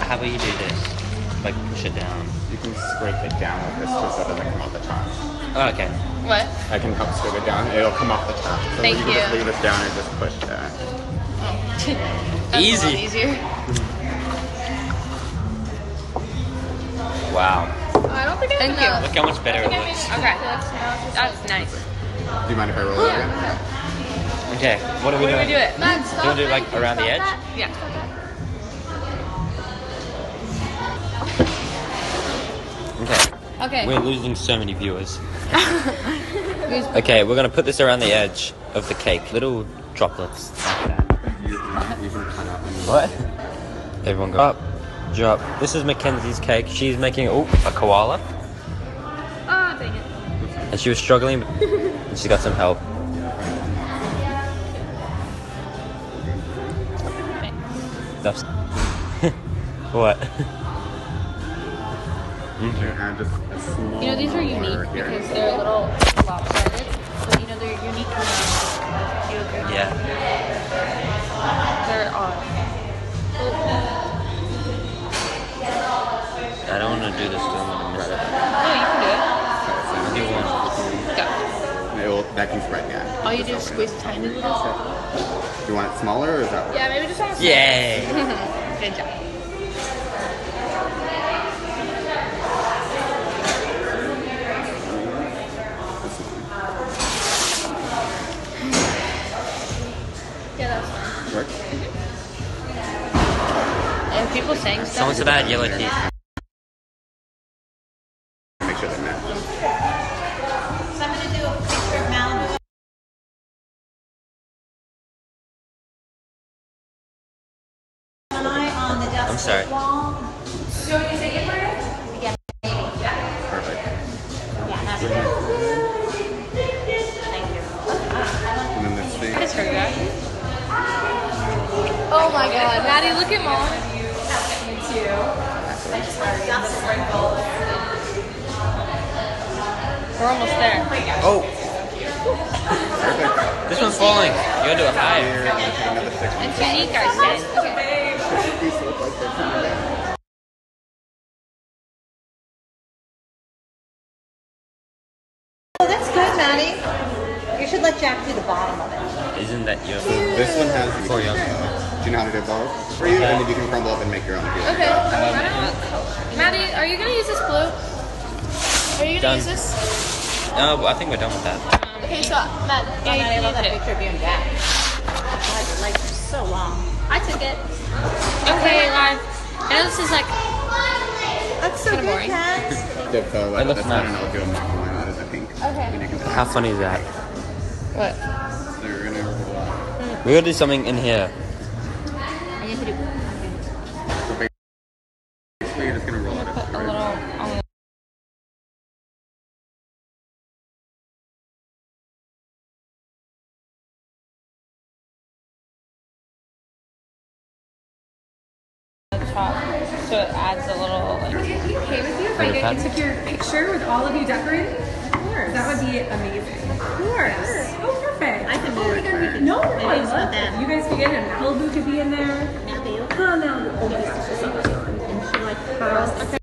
how about you do this? Like push it down. You can scrape it down with this just so it doesn't come off the top. Oh, okay. What? I can help scrape it down. It'll come off the top. So Thank you can just leave this down and just push that. That's Easy. A lot easier. Wow. I don't think I have enough. Look how much better it looks. Okay. That's nice. Do you mind if I roll it again? Okay, what are we Where do doing? we do it? Matt, Do you want to do it like around the edge? Yeah. Okay. Okay. We're losing so many viewers. Okay, we're gonna put this around the edge of the cake. Little droplets like that. You can cut out and What? Everyone go up, drop. This is Mackenzie's cake. She's making a koala. Oh, dang it. And she was struggling, and she got some help. That's what? add just a small You know, these are border unique here. because they're a little lopsided. But, you know, they're unique enough. Do you agree? Yeah. They're odd. I don't want to do this because I'm gonna miss it. No, you can do it. I'll do one. Go. That can spread, yeah. All you do is squeeze a tiny little. Do you want it smaller or is that? Yeah, maybe just have a Yay! Good job. Yeah, that's fine. Work? And people saying stuff. Someone said I had yellow teeth. Make sure they match. So I'm going to do a picture of Malibu. An eye on the desk I'm sorry. wall. Do you want me to take it for you? Yeah, maybe. Perfect. Yeah, that's it. Thank you. And then this thing. What is her guy? Oh my god, Maddie, look at mom. We're almost there. Oh! This one's falling. You gotta do it higher. Here, I'm gonna take another 6 months. It's unique, I say. Okay. These look like they're coming down. Oh, that's good, Maddie. You should let Jack do the bottom of it. Isn't that your... This one has For you. Do you know how to do both? For you, and then you can crumble up and make your own. Okay. Maddie, are you gonna use this blue? Are you gonna Done. use this? No, I think we're done with that. Okay, so Matt, Oh, Maddie, I love that it. picture of you and Jack. Like so long. I took it. Okay, live. I know this is like That's so Kinda good, boring. Kat. It looks That's nice. I don't know if you'll make one out of the pink. Okay. And you can How funny is that? what? So you're gonna roll. We gotta do something in here. I need to do. So basically, you're just gonna roll it. Put a little on the top, so it adds a little like. Would it be okay with you if I get you took your picture with all of you decorating? Of course. That would be amazing. Of course. Oh, perfect. I can Oh do my it God, for we us. can- No, Maybe I just love put them. it. You guys could get in. Malibu could be in there. Malibu. Oh, no. Oh, this is so good. And she like Girls. pearls.